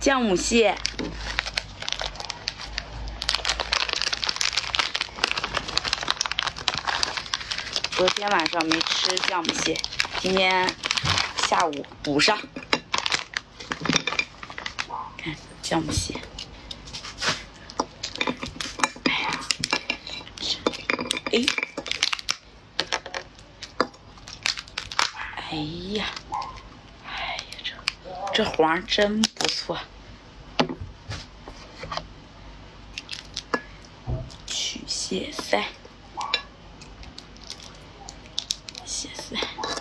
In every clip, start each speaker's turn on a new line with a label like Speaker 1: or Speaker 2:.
Speaker 1: 姜母蟹。昨天晚上没吃姜母蟹，今天下午补上。看姜母蟹，哎呀，哎呀，这黄真不错。取蟹腮。 蟹腿，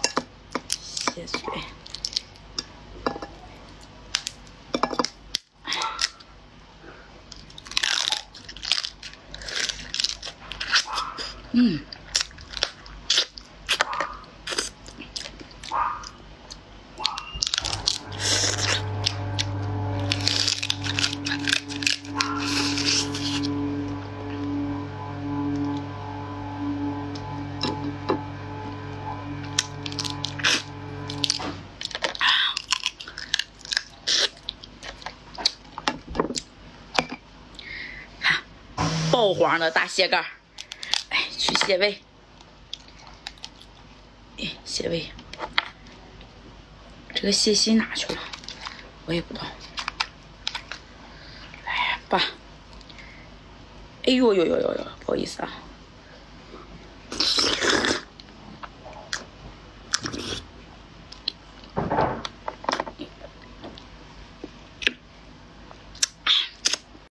Speaker 1: 爆黄的大蟹盖，哎，去蟹味，哎，蟹味，这个蟹心哪去了？我也不知道。哎呀，爸，哎呦呦呦呦呦，不好意思啊。